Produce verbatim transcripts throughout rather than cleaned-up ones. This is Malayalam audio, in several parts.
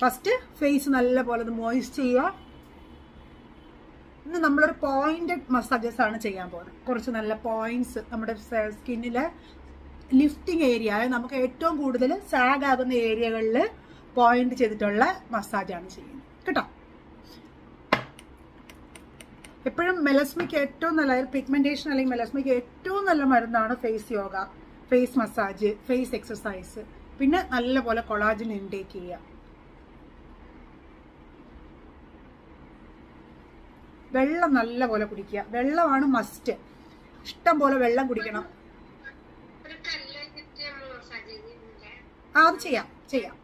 ഫസ്റ്റ് ഫേസ് നല്ലപോലെ ഒന്ന് മോയിസ്റ്റ് ചെയ്യുക. ഇന്ന് നമ്മളൊരു പോയിന്റഡ് മസാജസ് ആണ് ചെയ്യാൻ പോകുന്നത്. കുറച്ച് നല്ല പോയിന്റ്സ് നമ്മുടെ സ്കിന്നിലെ ലിഫ്റ്റിംഗ് ഏരിയ, നമുക്ക് ഏറ്റവും കൂടുതൽ സാഗ് ആകുന്ന ഏരിയകളിൽ പോയിന്റ് ചെയ്തിട്ടുള്ള മസാജാണ് ചെയ്യുന്നത് കേട്ടോ. എപ്പോഴും മെലസ്മിക്ക് ഏറ്റവും നല്ല പിഗ്മെന്റേഷൻ അല്ലെങ്കിൽ മെലസ്മിക്ക് ഏറ്റവും നല്ല മരുന്നാണ് face yoga, face massage, face exercise. പിന്നെ നല്ലപോലെ കൊളാജൻ ഇൻടേക്ക് ചെയ്യുക. വെള്ളം നല്ലപോലെ കുടിക്കുക. വെള്ളമാണ് മസ്റ്റ്. ഇഷ്ടം പോലെ വെള്ളം കുടിക്കണം. ആ അത് ചെയ്യാം ചെയ്യാം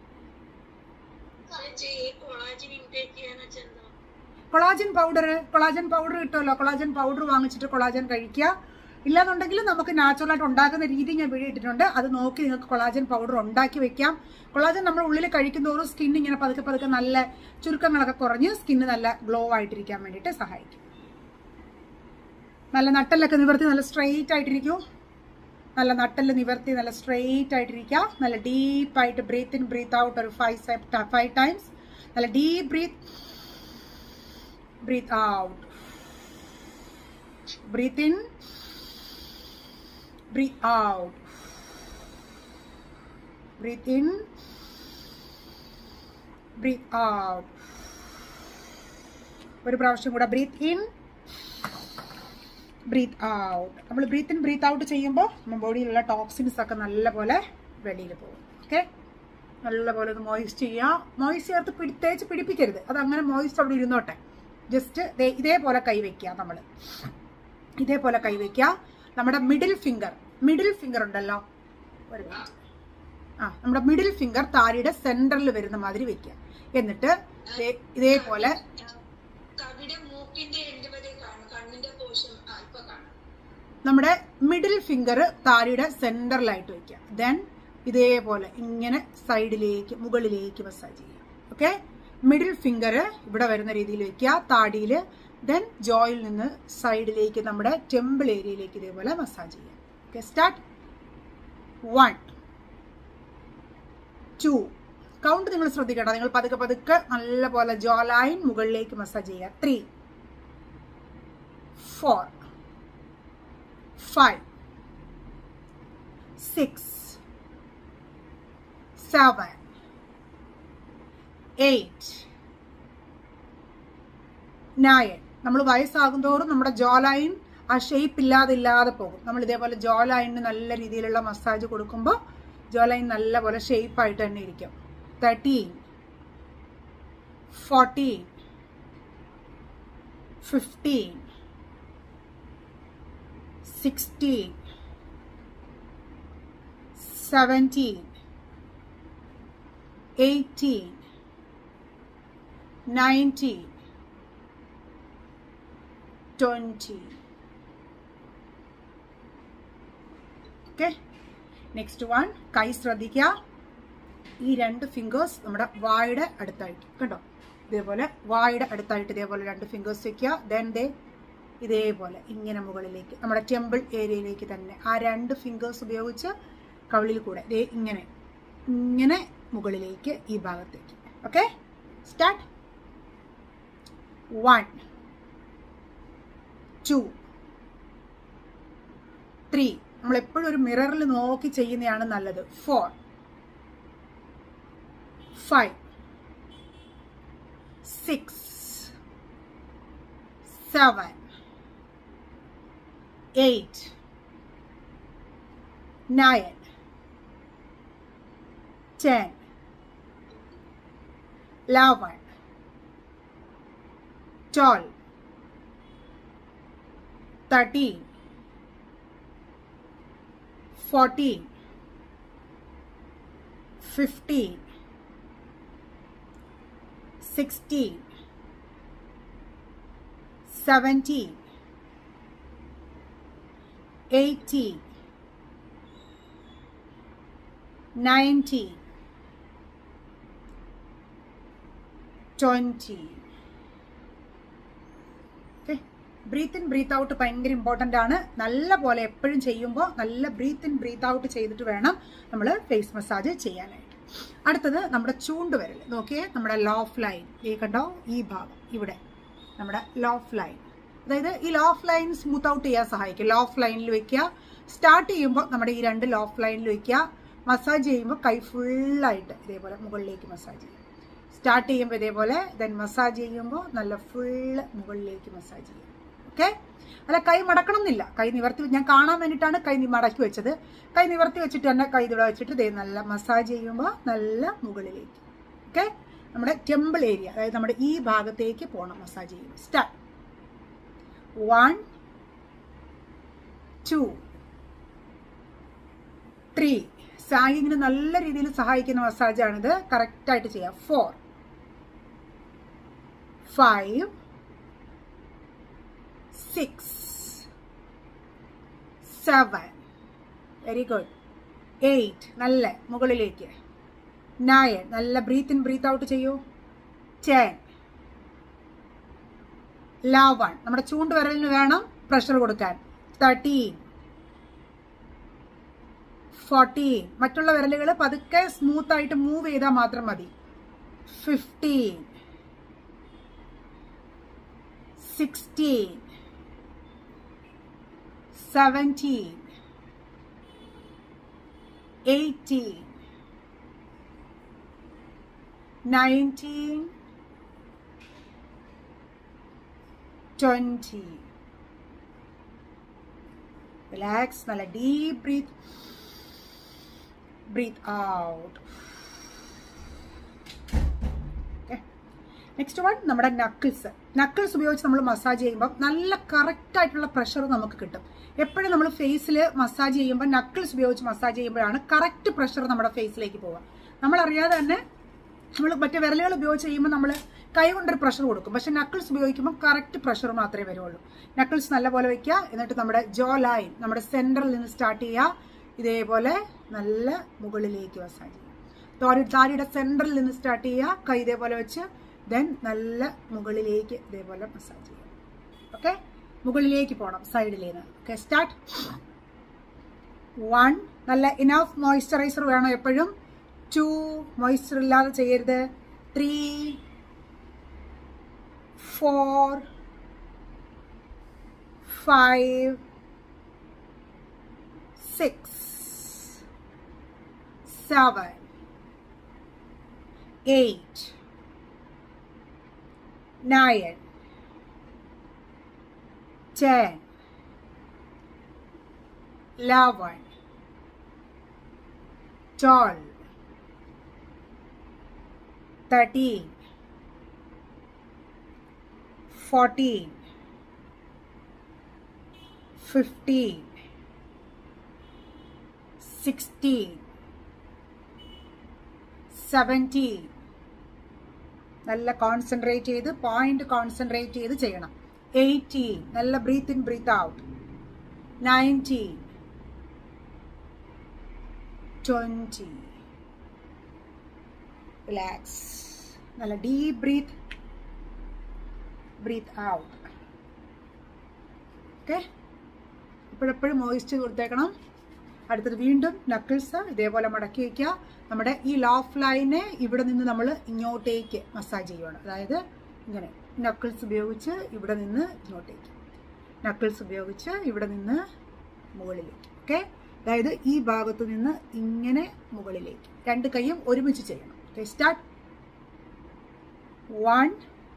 കൊളാജൻ പൗഡർ കൊളാജൻ പൗഡർ കിട്ടുമല്ലോ. കൊളാജൻ പൗഡർ വാങ്ങിച്ചിട്ട് കൊളാജൻ കഴിക്കുക. ഇല്ലാന്നുണ്ടെങ്കിൽ നമുക്ക് നാച്ചുറൽ ആയിട്ട് ഉണ്ടാക്കുന്ന രീതി ഞാൻ വീഡിയോ ഇട്ടിട്ടുണ്ട്. അത് നോക്കി നിങ്ങൾക്ക് കൊളാജൻ പൗഡർ ഉണ്ടാക്കി വെക്കാം. കൊളാജൻ നമ്മൾ ഉള്ളിൽ കഴിക്കുന്നതോറും സ്കിൻ ഇങ്ങനെ പതുക്കെ പതുക്കെ നല്ല ചുരുക്കങ്ങളൊക്കെ കുറഞ്ഞ് സ്കിന്ന് നല്ല ഗ്ലോ ആയിട്ടിരിക്കാൻ വേണ്ടിയിട്ട് സഹായിക്കും. നല്ല നട്ടലൊക്കെ നിവർത്തി നല്ല സ്ട്രെയിറ്റ് ആയിട്ടിരിക്കും. നല്ല നട്ടല് നിവർത്തി നല്ല സ്ട്രെയിറ്റ് ആയിട്ടിരിക്കുക. നല്ല ഡീപ്പായിട്ട് ബ്രീത്ത് ഇൻ ബ്രീത്ത് ഔട്ട് ഒരു ഫൈവ് ഫൈവ് ടൈംസ്. നല്ല deep breathe breathe out. Breathe in breathe out, breathe in, breathe out. ഒരു പ്രാവശ്യം കൂടെ ബ്രീത്ത് ഇൻ, ബ്രീത്ത് ഔട്ട്. നമ്മൾ ബ്രീത്ത് ഇൻ ബ്രീത്ത് ഔട്ട് ചെയ്യുമ്പോൾ നമ്മുടെ ബോഡിയിലുള്ള ടോക്സിൻസ് ഒക്കെ നല്ലപോലെ വെളിയിൽ പോകും. ഓക്കെ, നല്ലപോലെ ഒന്ന് മോയിസ്റ്റ് ചെയ്യുക. മോയിസ്റ്റ് ചേർത്ത് പിടി തേച്ച് പിടിപ്പിക്കരുത്. അത് അങ്ങനെ മോയിസ്റ്റ് അവിടെ ഇരുന്നോട്ടെ. ജസ്റ്റ് ഇതേപോലെ കൈവയ്ക്കുക. നമ്മൾ ഇതേപോലെ കൈവയ്ക്കുക. നമ്മുടെ മിഡിൽ ഫിംഗർ മിഡിൽ ഫിംഗർ ഉണ്ടല്ലോ, ഒരു മിനിറ്റ്. ആ നമ്മുടെ മിഡിൽ ഫിംഗർ താടിയുടെ സെന്ററിൽ വരുന്ന മാതിരി വെക്കുക. എന്നിട്ട് ഇതേപോലെ നമ്മുടെ മിഡിൽ ഫിംഗർ താടിയുടെ സെന്ററിലായിട്ട് വെക്കുക. ദെൻ ഇതേപോലെ ഇങ്ങനെ സൈഡിലേക്ക് മുകളിലേക്ക് മസാജ് ചെയ്യുക. ഓക്കെ, മിഡിൽ ഫിംഗർ ഇവിടെ വരുന്ന രീതിയിൽ വെക്കുക താടിയിൽ. ദെൻ ജോയിൽ നിന്ന് സൈഡിലേക്ക് നമ്മുടെ ടെമ്പിൾ ഏരിയയിലേക്ക് ഇതേപോലെ മസാജ് ചെയ്യാം. Okay, start. One, two. Count നിങ്ങൾ ശ്രദ്ധിക്കണം. നിങ്ങൾ പതുക്കെ പതുക്കെ നല്ലപോലെ ജോ ലൈൻ മുകളിലേക്ക് മസാജ് ചെയ്യുക. Three, four, five, six, seven, eight, nine. നമ്മൾ വയസ്സാകും തോറും നമ്മുടെ ജോ ലൈൻ ആ ഷേപ്പ് ഇല്ലാതെ ഇല്ലാതെ പോകും. നമ്മൾ ഇതേപോലെ ജോ ലൈനിന് നല്ല രീതിയിലുള്ള മസാജ് കൊടുക്കുമ്പോൾ ജോ ലൈൻ നല്ലപോലെ ഷേപ്പായിട്ട് തന്നെ ഇരിക്കും. Thirteen, fourteen, fifteen, sixteen, seventeen, eighteen, nineteen, twenty. Okay, next one. കൈ ശ്രദ്ധിക്കുക. ഈ രണ്ട് ഫിംഗേഴ്സ് നമ്മുടെ വായുടെ അടുത്തായിട്ട് കേട്ടോ. ഇതേപോലെ വായുടെ അടുത്തായിട്ട് ഇതേപോലെ രണ്ട് ഫിംഗേഴ്സ് വെക്കുക. ദെൻ ദേ ഇതേപോലെ ഇങ്ങനെ മുകളിലേക്ക് നമ്മുടെ ടെമ്പിൾ ഏരിയയിലേക്ക് തന്നെ ആ രണ്ട് ഫിംഗേഴ്സ് ഉപയോഗിച്ച് കവിളിൽ കൂടെ ദേ ഇങ്ങനെ ഇങ്ങനെ മുകളിലേക്ക് ഈ ഭാഗത്തേക്ക്. Okay, start. One, two, three. നമ്മൾ എപ്പോഴും ഒരു മിററിൽ നോക്കി ചെയ്യുന്നതാണ് നല്ലത്. Four, five, six, seven, eight, nine, ten, eleven, twelve, thirteen, fourteen, fifteen, sixteen, seventeen, eighteen, nineteen, twenty. Breathe in breathe out ഭയങ്കര ഇമ്പോർട്ടൻ്റ് ആണ്. നല്ല പോലെ എപ്പോഴും ചെയ്യുമ്പോൾ നല്ല ബ്രീത്ത് ഇൻ ബ്രീത്ത് ഔട്ട് ചെയ്തിട്ട് വേണം നമ്മൾ ഫേസ് മസാജ് ചെയ്യാനായിട്ട്. അടുത്തത് നമ്മുടെ ചൂണ്ട് വിരൽ നോക്കിയേ, നമ്മുടെ ലോഫ് ലൈൻ ഈ കണ്ടോ, ഈ ഭാഗം ഇവിടെ നമ്മുടെ ലോഫ് ലൈൻ. അതായത് ഈ ലോഫ് ലൈൻ സ്മൂത്ത് ഔട്ട് ചെയ്യാൻ സഹായിക്കും. ലോഫ് ലൈനിൽ വെക്കുക. സ്റ്റാർട്ട് ചെയ്യുമ്പോൾ നമ്മുടെ ഈ രണ്ട് ലോഫ് ലൈനിൽ വെക്കുക. മസാജ് ചെയ്യുമ്പോൾ കൈ ഫുള്ളായിട്ട് ഇതേപോലെ മുകളിലേക്ക് മസാജ് ചെയ്യും. സ്റ്റാർട്ട് ചെയ്യുമ്പോൾ ഇതേപോലെ, ദെൻ മസാജ് ചെയ്യുമ്പോൾ നല്ല ഫുള്ള് മുകളിലേക്ക് മസാജ് ചെയ്യും. ഓക്കെ, അല്ല കൈ മടക്കണം എന്നില്ല. കൈ നിവർത്തി, ഞാൻ കാണാൻ വേണ്ടിയിട്ടാണ് കൈ മടക്കി വെച്ചത്. കൈ നിവർത്തി വെച്ചിട്ട് തന്നെ കൈ ഇവിടെ വെച്ചിട്ട് ഇതേ നല്ല മസാജ് ചെയ്യുമ്പോൾ നല്ല മുകളിലേക്ക്. ഓക്കെ, നമ്മുടെ ടെമ്പിൾ ഏരിയ, അതായത് നമ്മുടെ ഈ ഭാഗത്തേക്ക് പോകണം മസാജ് ചെയ്യും. സ്റ്റാർട്ട്. One, two, three. സാഗിങ്ങിന് നല്ല രീതിയിൽ സഹായിക്കുന്ന മസാജാണിത്. കറക്റ്റായിട്ട് ചെയ്യാം. Four, five, six, seven, very good. Eight, നല്ല മുകളിലേക്ക്. നയൻ, നല്ല ബ്രീത്ത് ഇൻ ബ്രീത്ത് ഔട്ട് ചെയ്യൂ. ടെൻ, ലെവൻ, നമ്മുടെ ചൂണ്ട് വിരലിന് വേണം പ്രഷർ കൊടുക്കാൻ. തേർട്ടീൻ, ഫോർട്ടീൻ, മറ്റുള്ള വിരലുകൾ പതുക്കെ സ്മൂത്ത് ആയിട്ട് മൂവ് ചെയ്താൽ മാത്രം മതി. Fifteen, sixteen, seventeen, eighteen, nineteen, twenty. Relax, നല്ല deep breathe. Breathe out. Next one നമ്മുടെ നക്കിൾസ്. നക്കിൾസ് ഉപയോഗിച്ച് നമ്മൾ മസാജ് ചെയ്യുമ്പോൾ നല്ല കറക്റ്റ് ആയിട്ടുള്ള പ്രഷർ നമുക്ക് കിട്ടും. എപ്പോഴും നമ്മൾ ഫേസിൽ മസാജ് ചെയ്യുമ്പോൾ നക്കിൾസ് ഉപയോഗിച്ച് മസാജ് ചെയ്യുമ്പോഴാണ് കറക്റ്റ് പ്രഷർ നമ്മുടെ ഫേസിലേക്ക് പോവുക. നമ്മളറിയാതെ തന്നെ നമ്മൾ മറ്റേ വിരലുകൾ ഉപയോഗിച്ച് ചെയ്യുമ്പോൾ നമ്മൾ കൈ കൊണ്ടൊരു പ്രഷർ കൊടുക്കും. പക്ഷെ നക്കിൾസ് ഉപയോഗിക്കുമ്പോൾ കറക്റ്റ് പ്രഷർ മാത്രമേ വരുള്ളൂ. നക്കിൾസ് നല്ലപോലെ വയ്ക്കുക. എന്നിട്ട് നമ്മുടെ ജോ ലൈൻ, നമ്മുടെ സെന്ററിൽ നിന്ന് സ്റ്റാർട്ട് ചെയ്യുക. ഇതേപോലെ നല്ല മുകളിലേക്ക് മസാജ് ചെയ്യുക. താടി താടിയുടെ സെന്ററിൽ നിന്ന് സ്റ്റാർട്ട് ചെയ്യുക. കൈ ഇതേപോലെ വെച്ച് ദെൻ നല്ല മുകളിലേക്ക് ഇതേപോലെ മസാജ് ചെയ്യുക. ഓക്കെ, മുകളിലേക്ക് പോകണം സൈഡിലേന്ന്. Okay, start. വൺ, നല്ല ഇനഫ് മോയ്സ്ചറൈസർ വേണം എപ്പോഴും. ടു, മോയ്സ്ചർ ഇല്ലാതെ ചെയ്യരുത്. Three, four, five, six, seven, eight, nine, ten, eleven, twelve, thirteen, fourteen, fifteen, sixteen, seventeen. നല്ല കോൺസെൻട്രേറ്റ് ചെയ്ത് പോയിന്റ് കോൺസെൻട്രേറ്റ് ചെയ്ത് ചെയ്യണം. എയ്റ്റീൻ, നല്ല breathe in breathe out. Nineteen, twenty. Relax, നല്ല deep breathe breathe out. Okay, ഇപ്പോഴെപ്പോഴും മോയിസ്റ്റ് കൊടുത്തേക്കണം. അടുത്തത് വീണ്ടും നക്കിൾസ് ഇതേപോലെ മടക്കി വയ്ക്കുക. നമ്മുടെ ഈ ലോഫ് ലൈനെ ഇവിടെ നിന്ന് നമ്മൾ ഇങ്ങോട്ടേക്ക് മസാജ് ചെയ്യുകയാണ്. അതായത് ഇങ്ങനെ നക്കിൾസ് ഉപയോഗിച്ച് ഇവിടെ നിന്ന് ഇങ്ങോട്ടേക്ക്, നക്കിൾസ് ഉപയോഗിച്ച് ഇവിടെ നിന്ന് മുകളിലേക്ക്. ഓക്കെ, അതായത് ഈ ഭാഗത്ത് നിന്ന് ഇങ്ങനെ മുകളിലേക്ക് രണ്ട് കൈയും ഒരുമിച്ച് ചെയ്യണം. Okay, start. One,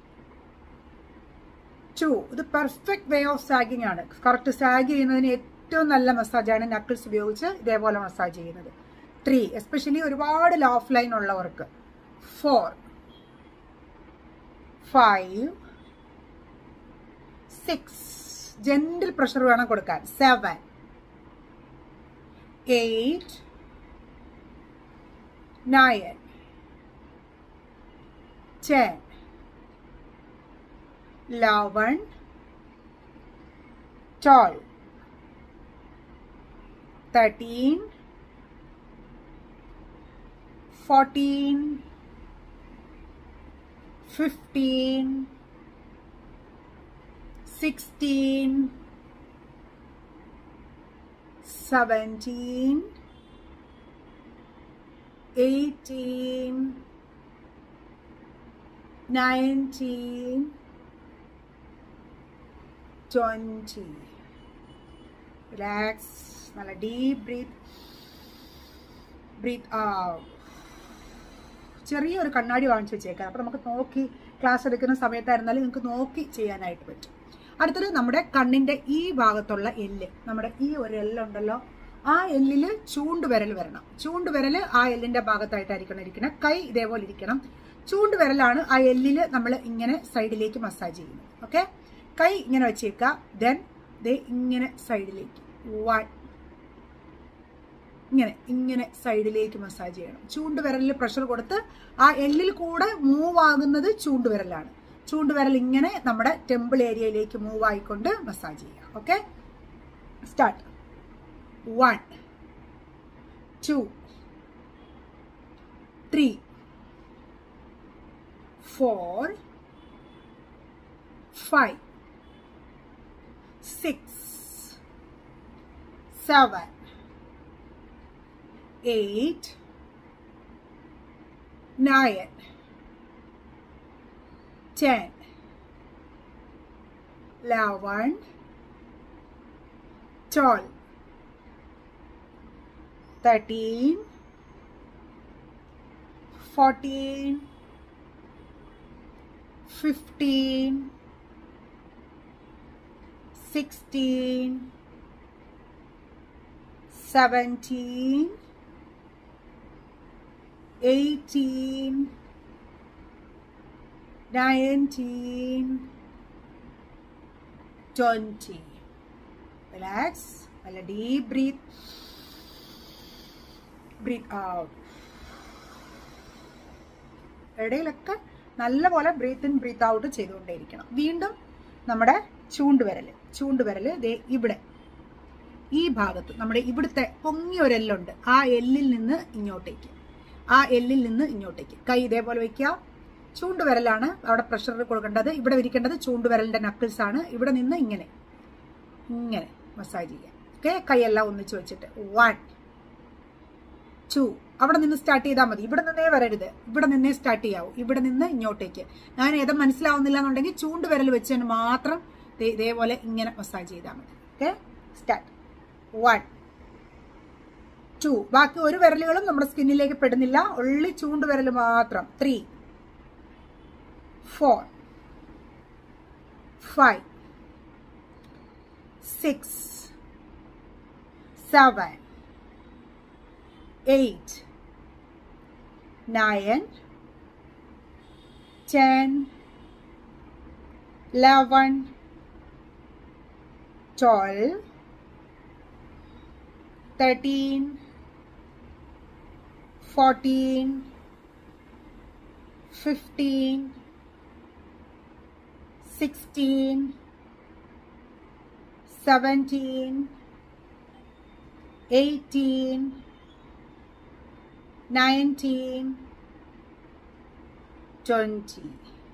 two. ഇത് പെർഫെക്റ്റ് വേ ഓഫ് സാഗിങ് ആണ്. കറക്റ്റ് സാഗ് ചെയ്യുന്നതിന് ഏറ്റവും നല്ല മസാജാണ് നക്കിൾസ് ഉപയോഗിച്ച് ഇതേപോലെ മസാജ് ചെയ്യുന്നത്. ത്രീ, എസ്പെഷ്യലി ഒരുപാട് ലോഫ് ലൈൻ ഉള്ളവർക്ക്. Four, five, six, gentle pressure വേണം കൊടുക്കാൻ. Seven, eight, nine, ten, eleven, twelve, thirteen, fourteen, fifteen, sixteen, seventeen, eighteen, nineteen, twenty. Relax. നല്ല deep breathe. Breathe out. ചെറിയൊരു കണ്ണാടി വാങ്ങിച്ചു വെച്ചേക്കാം. അപ്പോൾ നമുക്ക് നോക്കി ക്ലാസ് എടുക്കുന്ന സമയത്തായിരുന്നാലും നിങ്ങൾക്ക് നോക്കി ചെയ്യാനായിട്ട് പറ്റും. അടുത്തത് നമ്മുടെ കണ്ണിൻ്റെ ഈ ഭാഗത്തുള്ള എല്ല്, നമ്മുടെ ഈ ഒരു എല്ലുണ്ടല്ലോ, ആ എല്ലിൽ ചൂണ്ടുവിരൽ വരണം. ചൂണ്ടുവിരൽ ആ എല്ലിൻ്റെ ഭാഗത്തായിട്ടായിരിക്കണം ഇരിക്കണം. കൈ ഇതേപോലെ ഇരിക്കണം. ചൂണ്ടുവിരലാണ് ആ എല്ലിൽ നമ്മൾ ഇങ്ങനെ സൈഡിലേക്ക് മസാജ് ചെയ്യുന്നത്. ഓക്കെ, കൈ ഇങ്ങനെ വെച്ചേക്കുക. ദെൻ ദേ ഇങ്ങനെ സൈഡിലേക്ക് വൺ, ഇങ്ങനെ ഇങ്ങനെ സൈഡിലേക്ക് മസാജ് ചെയ്യണം. ചൂണ്ടുവിരലിൽ പ്രഷർ കൊടുത്ത് ആ എല്ലിൽ കൂടെ മൂവ് ആകുന്നത് ചൂണ്ടുവിരലാണ്. ചൂണ്ടുവിരൽ ഇങ്ങനെ നമ്മുടെ ടെമ്പിൾ ഏരിയയിലേക്ക് മൂവ് ആയിക്കൊണ്ട് മസാജ് ചെയ്യാം. Okay, start. One, two, three, four, five, six, seven, eight, nine, ten, eleven, twelve, thirteen, fourteen, fifteen, sixteen, seventeen, eighteen, nineteen, twenty. Relax. നല്ല deep breathe. Breathe out. ഇടയിലൊക്കെ നല്ലപോലെ ബ്രീത്ത് ഇൻ ബ്രീത്ത് ഔട്ട് ചെയ്തുകൊണ്ടേയിരിക്കണം. വീണ്ടും നമ്മുടെ ചൂണ്ടുവിരൽ ചൂണ്ടുവിരൽ ദേ ഇവിടെ ഈ ഭാഗത്ത് നമ്മുടെ ഇവിടുത്തെ പൊങ്ങിയ ഒരു എല്ലുണ്ട്. ആ എല്ലിൽ നിന്ന് ഇങ്ങോട്ടേക്ക്, ആ എല്ലിൽ നിന്ന് ഇങ്ങോട്ടേക്ക് കൈ ഇതേപോലെ വയ്ക്കുക. ചൂണ്ടുവിരലാണ് അവിടെ പ്രഷർ കൊടുക്കേണ്ടത്. ഇവിടെ വിരിക്കേണ്ടത് ചൂണ്ടുവിരലിന്റെ നക്കിൾസ് ആണ്. ഇവിടെ നിന്ന് ഇങ്ങനെ ഇങ്ങനെ മസാജ് ചെയ്യാം. ഓക്കെ, കൈയെല്ലാം ഒന്നിച്ച് വെച്ചിട്ട് വൺ, ടു, അവിടെ നിന്ന് സ്റ്റാർട്ട് ചെയ്താൽ മതി. ഇവിടെ നിന്നേ വരരുത്, ഇവിടെ നിന്നേ സ്റ്റാർട്ട് ചെയ്യാവൂ. ഇവിടെ നിന്ന് ഇങ്ങോട്ടേക്ക്. ഞാൻ ഏതാ മനസ്സിലാവുന്നില്ല എന്നുണ്ടെങ്കിൽ ചൂണ്ടുവിരൽ വെച്ചതിന് മാത്രം ഇതേപോലെ ഇങ്ങനെ മസാജ് ചെയ്താൽ മതി. Okay, start. വൺ, ടു, ബാക്കി ഒരു വിരലുകളും നമ്മുടെ സ്കിന്നിലേക്ക് പെടുന്നില്ല, ഉള്ളി ചൂണ്ടുവിരൽ മാത്രം. Three, four, five, six, seven, eight, nine, ten, eleven, twelve, thirteen, fourteen, fifteen, sixteen, seventeen, eighteen, nineteen, twenty.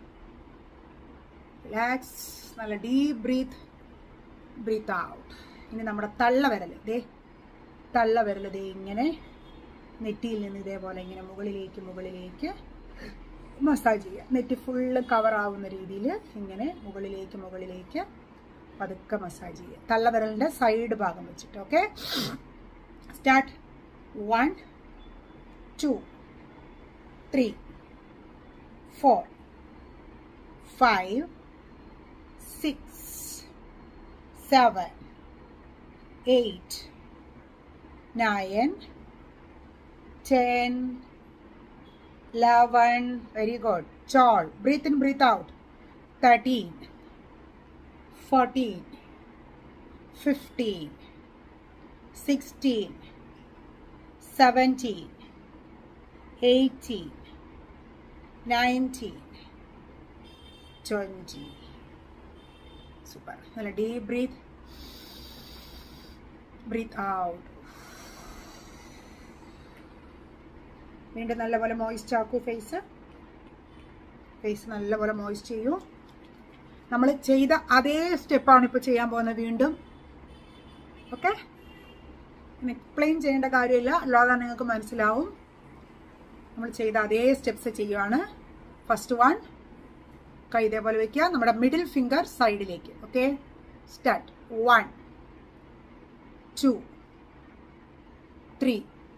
Relax. നല്ല deep breathe. Breathe out. ഇനി നമ്മുടെ തള്ളവിരൽ ദേ തള്ളവിരൽ ദേ ഇങ്ങനെ നെറ്റിയിൽ നിന്ന് ഇതേപോലെ ഇങ്ങനെ മുകളിലേക്ക് മുകളിലേക്ക് മസാജ് ചെയ്യുക. നെറ്റി ഫുള്ള് കവർ ആവുന്ന രീതിയിൽ ഇങ്ങനെ മുകളിലേക്ക് മുകളിലേക്ക് പതുക്കെ മസാജ് ചെയ്യുക. തള്ളവിരലിൻ്റെ സൈഡ് ഭാഗം വെച്ചിട്ട്. Okay, start. One, two, three, four, five, six, seven, eight, nine, ten, eleven, very good. twelve, breathe in, breathe out. thirteen, fourteen, fifteen, sixteen, seventeen, eighteen, nineteen, twenty. Super. Now deep breathe. Breathe out. വീണ്ടും നല്ലപോലെ മോയിസ്റ്റ് ആക്കൂ. ഫേസ് ഫേസ് നല്ലപോലെ മോയിസ്റ്റ് ചെയ്യൂ. നമ്മൾ ചെയ്ത അതേ സ്റ്റെപ്പാണ് ഇപ്പോൾ ചെയ്യാൻ പോകുന്നത് വീണ്ടും. ഓക്കെ, എക്സ്പ്ലെയിൻ ചെയ്യേണ്ട കാര്യമില്ല, അല്ലാതെ നിങ്ങൾക്ക് മനസ്സിലാവും. നമ്മൾ ചെയ്ത അതേ സ്റ്റെപ്സ് ചെയ്യുവാണ്. ഫസ്റ്റ് വൺ, കൈ ഇതേപോലെ വെക്കുക, നമ്മുടെ മിഡിൽ ഫിംഗർ സൈഡിലേക്ക്. Okay, start. One, two, three,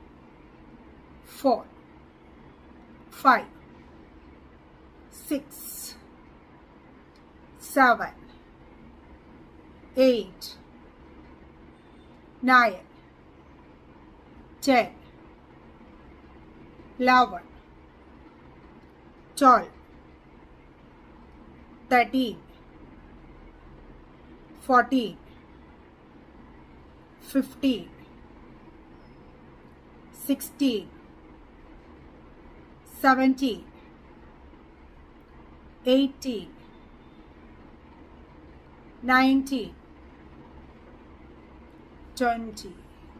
four, five, six, seven, eight, nine, ten, eleven, twelve, thirteen, fourteen, fifteen, sixteen, seventeen, eighteen, nineteen, twenty.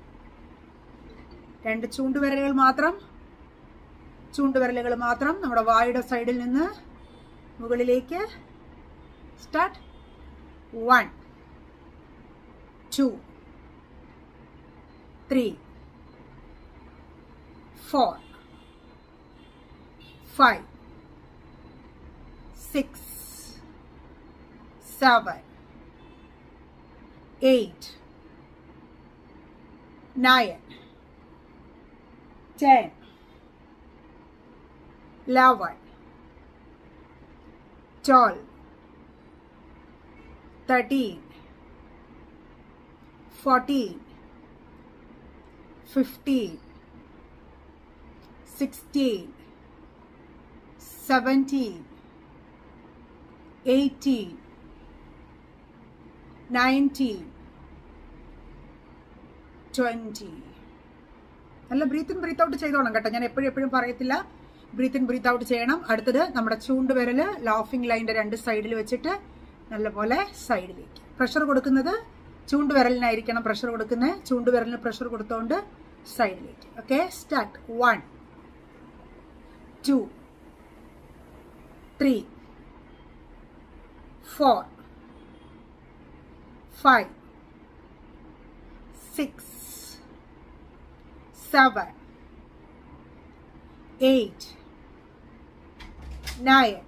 രണ്ട് ചൂണ്ടുവിരലുകൾ മാത്രം ചൂണ്ടുവിരലുകൾ മാത്രം നമ്മുടെ വായുടെ സൈഡിൽ നിന്ന് മുകളിലേക്ക്. Start. One, two, three, four, five, six, seven, eight, nine, ten, eleven, twelve, thirteen, fourteen, fifteen, sixteen, seventeen, eighteen, nineteen, twenty. നല്ല ബ്രീത്ത് ഇൻ ബ്രീത്ത് ഔട്ട് ചെയ്തോണം കേട്ടോ. ഞാൻ എപ്പോഴും എപ്പോഴും പറയത്തില്ല, ബ്രീത്ത് ഇൻ ബ്രീത്ത് ഔട്ട് ചെയ്യണം. അടുത്തത് നമ്മുടെ ചൂണ്ടുവിരല് ലാഫിംഗ് ലൈനിന്റെ രണ്ട് സൈഡിൽ വെച്ചിട്ട് നല്ലപോലെ സൈഡിലേക്ക് പ്രഷർ കൊടുക്കുന്നത് ചൂണ്ടുവിരലിനായിരിക്കണം. പ്രഷർ കൊടുക്കുന്നത് ചൂണ്ടുവിരലിന് പ്രഷർ കൊടുത്തോണ്ട് സൈഡിലേക്ക്. Okay, start. One, two, three, four, five, six, seven, eight, nine,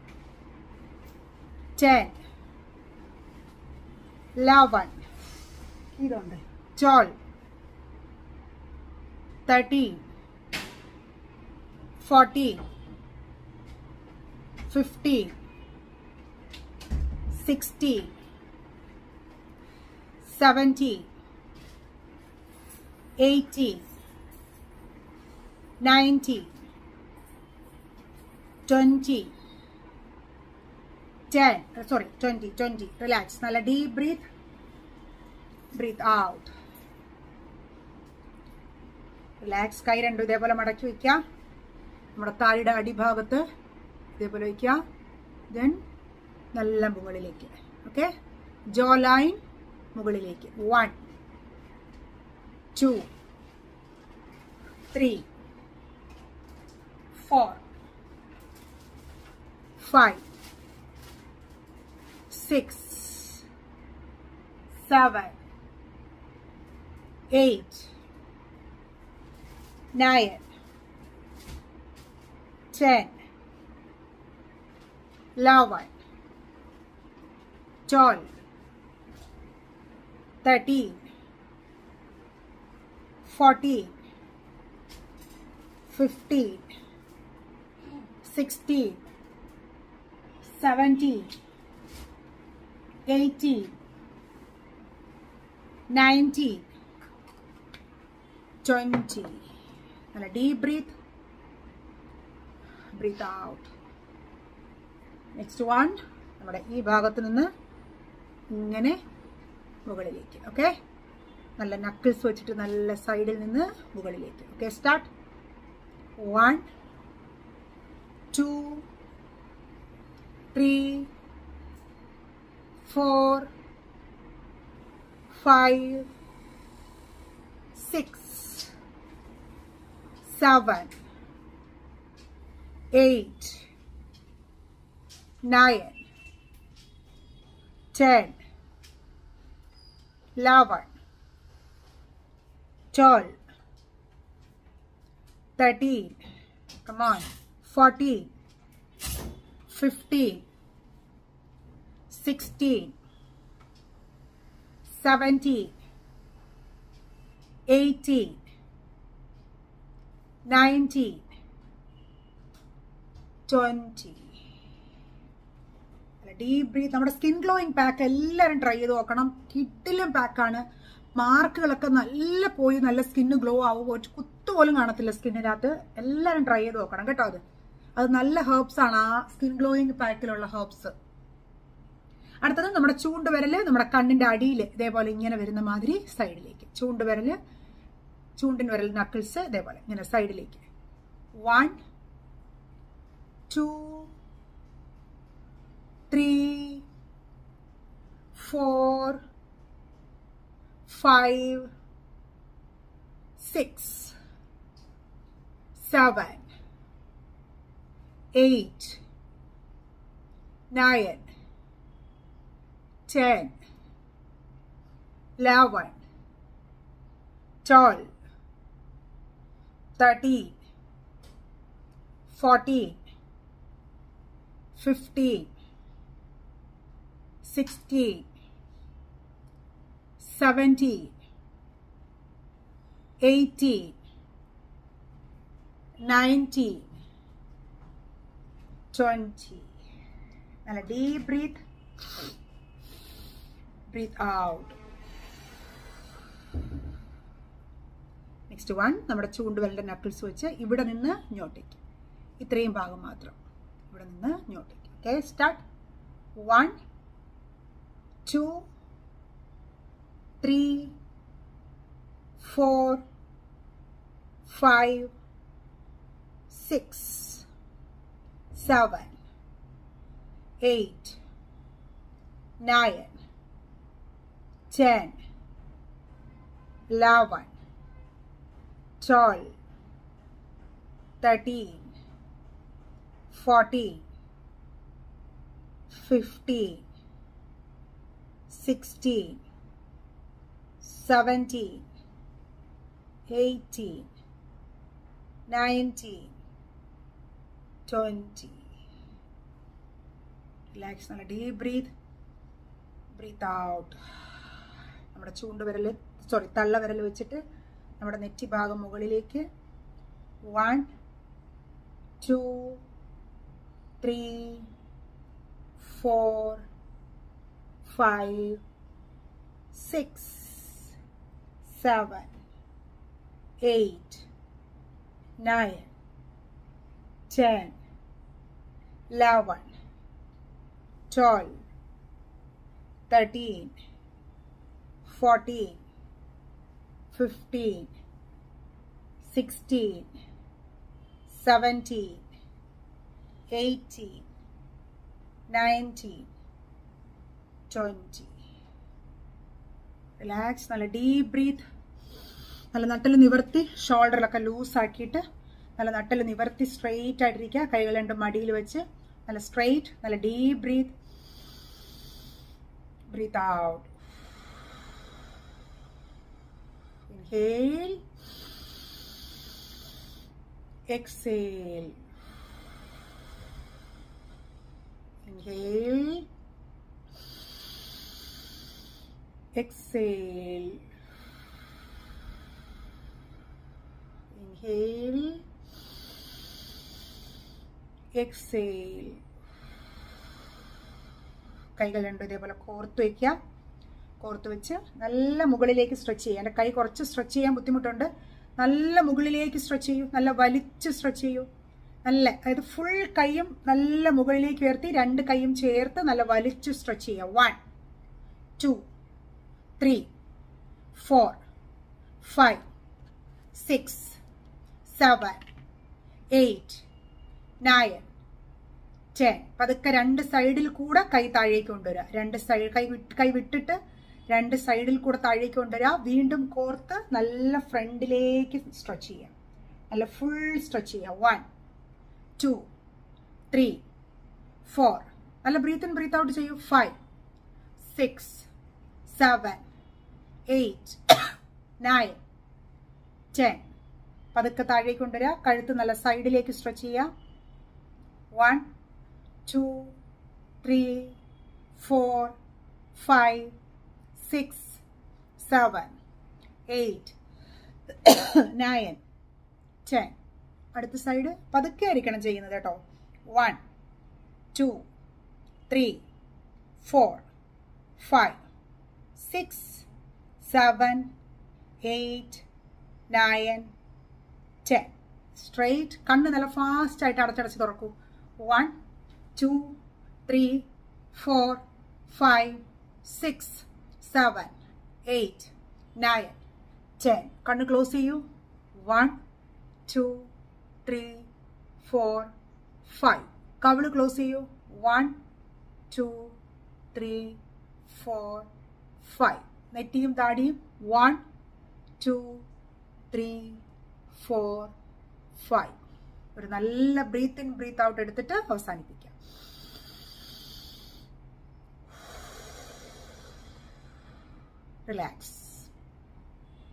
ten, eleven, twelve, thirteen, fourteen, fifteen, sixteen, seventeen, eighteen, nineteen, twenty, ten, sorry, twenty, twenty. Relax. Nalla deep breathe. Breathe out. Relax. കൈ രണ്ടും ഇതേപോലെ മടക്കി വയ്ക്കുക. നമ്മുടെ താടിയുടെ അടിഭാഗത്ത് ഇതേപോലെ വയ്ക്കുക. ദെൻ നല്ല മുകളിലേക്ക്. ഓക്കെ, ജോ ലൈൻ മുകളിലേക്ക്. One, two, three, four, five, six, seven, eight, nine, ten, eleven, twelve, thirteen, fourteen, fifteen, sixteen, seventeen, eighteen, nineteen, twenty. And a deep breath. Breathe out. Next one. നമ്മുടെ ഈ ഭാഗത്ത് നിന്ന് ഇങ്ങനെ മുകളിലേക്ക്. ഓക്കെ, നല്ല നക്കിൾസ് വെച്ചിട്ട് നല്ല സൈഡിൽ നിന്ന് മുകളിലേക്ക്. Okay, start. One, two, three, four, five, six, seven, eight, nine, ten, eleven, twelve, thirteen, Come on. forty, fifty, sixty, seventy, eighty, ninety, twenty. Deep breathe. നമ്മുടെ സ്കിൻ ഗ്ലോയിങ് പാക്ക് എല്ലാവരും ട്രൈ ചെയ്ത് നോക്കണം. കിട്ടിലും പാക്കാണ്. മാർക്കുകളൊക്കെ നല്ല പോയി നല്ല സ്കിന്ന് ഗ്ലോ ആവും. ഒരു കുത്തു പോലും കാണത്തില്ല സ്കിന്നിനകത്ത്. എല്ലാവരും ട്രൈ ചെയ്ത് നോക്കണം കേട്ടോ. അത് അത് നല്ല ഹെർബ്സ് ആണ് ആ സ്കിൻ ഗ്ലോയിങ് പാക്കിലുള്ള ഹെർബ്സ്. അടുത്തത് നമ്മുടെ ചൂണ്ടുവിരല് നമ്മുടെ കണ്ണിന്റെ അടിയിൽ ഇതേപോലെ ഇങ്ങനെ വരുന്ന മാതിരി സൈഡിലേക്ക്. ചൂണ്ടുവിരല് ചൂണ്ടിന് വിരൽ നക്കിൾസ് ഇതേപോലെ ഇങ്ങനെ സൈഡിലേക്ക്. One two three, four, five, six, seven, eight, nine, ten, eleven, twelve, thirteen, fourteen, fifteen, sixteen, seventeen, eighteen, nineteen, twenty. Now deep breathe. Breathe out. Next one, നമ്മുടെ ചൂണ്ടുവിരലിന്റെ നക്കിൾസ് വെച്ച് ഇവിടെ നിന്ന് ഇങ്ങോട്ടേക്ക്. ഇത്രയും ഭാഗം മാത്രം. ഇവിടെ നിന്ന് ഇങ്ങോട്ടേക്ക്. Okay, start. one, two, three, four, five, six, seven, eight, nine, ten, eleven, twelve, thirteen, fourteen, fifteen, sixteen, seventeen, eighteen, nineteen, twenty. Relax. Now deep breathe. Breathe out. നമ്മുടെ ചൂണ്ടുവിരൽ സോറി തള്ളവിരൽ വെച്ചിട്ട് നമ്മുടെ നെറ്റി ഭാഗം മുകളിലേക്ക്. One two three four five, six, seven, eight, nine, ten, eleven, twelve, thirteen, fourteen, fifteen, sixteen, seventeen, eighteen, nineteen, twenty. Relax. നല്ല ഡീപ് ബ്രീത്ത്. നല്ല നട്ടല് നിവർത്തി ഷോൾഡറിലൊക്കെ ലൂസ് ആക്കിയിട്ട് നല്ല നട്ടല് നിവർത്തി സ്ട്രെയിറ്റ് ആയിട്ടിരിക്കുക. കൈകൾ രണ്ടും മടിയിൽ വെച്ച് നല്ല സ്ട്രെയിറ്റ്. നല്ല deep breathe. Breathe out. Inhale. Exhale. Inhale. Exhale. Inhale. Exhale. കൈകൾ രണ്ടും ഇതേപോലെ കോർത്ത് വയ്ക്കുക. കോർത്ത് വെച്ച് നല്ല മുകളിലേക്ക് സ്ട്രെച്ച് ചെയ്യുക. എൻ്റെ കൈ കുറച്ച് സ്ട്രെച്ച് ചെയ്യാൻ ബുദ്ധിമുട്ടുണ്ട്. നല്ല മുകളിലേക്ക് സ്ട്രെച്ച് ചെയ്യൂ. നല്ല വലിച്ച് സ്ട്രെച്ച് ചെയ്യൂ. നല്ല അതായത് ഫുൾ കൈയും നല്ല മുകളിലേക്ക് ഉയർത്തി രണ്ട് കൈയും ചേർത്ത് നല്ല വലിച്ച് സ്ട്രെച്ച് ചെയ്യുക. One two three, four, five, six, seven, eight, nine, ten. പതുക്കെ രണ്ട് സൈഡിൽ കൂടെ കൈ താഴേക്ക് കൊണ്ടുവരിക. രണ്ട് സൈഡ് കൈ വിട്ട് കൈ വിട്ടിട്ട് രണ്ട് സൈഡിൽ കൂടെ താഴേക്ക് കൊണ്ടുവരിക. വീണ്ടും കോർത്ത് നല്ല ഫ്രണ്ടിലേക്ക് സ്ട്രെച്ച് ചെയ്യുക. നല്ല ഫുൾ സ്ട്രെച്ച് ചെയ്യുക. One two three four. നല്ല ബ്രീത്ത് ഇൻ ബ്രീത്ത് ഔട്ട് ചെയ്യൂ. Five six seven eight, nine, ten. പതുക്കെ താഴേക്ക് കൊണ്ടുവരിക. കഴുത്ത് നല്ല സൈഡിലേക്ക് സ്ട്രെച്ച് ചെയ്യുക. One two three four five six seven eight nine ten. അടുത്ത സൈഡ് പതുക്കെ ആയിരിക്കണം ചെയ്യുന്നത് കേട്ടോ. One two three four five six seven eight nine ten. Straight. കണ്ണ് നല്ല ഫാസ്റ്റ് ആയിട്ട് അടച്ചടച്ച് തുറക്കൂ. One two three four five six seven eight nine ten. കണ്ണ് ക്ലോസ് ചെയ്യൂ. One two three four five. കവിള് ക്ലോസ് ചെയ്യൂ. One two three four five. നെറ്റിയും താടിയും. One two three four five. ഒരു നല്ല ബ്രീത്ത് ഇൻ ബ്രീത്ത് ഔട്ട് എടുത്തിട്ട് അവസാനിപ്പിക്കാം. റിലാക്സ്.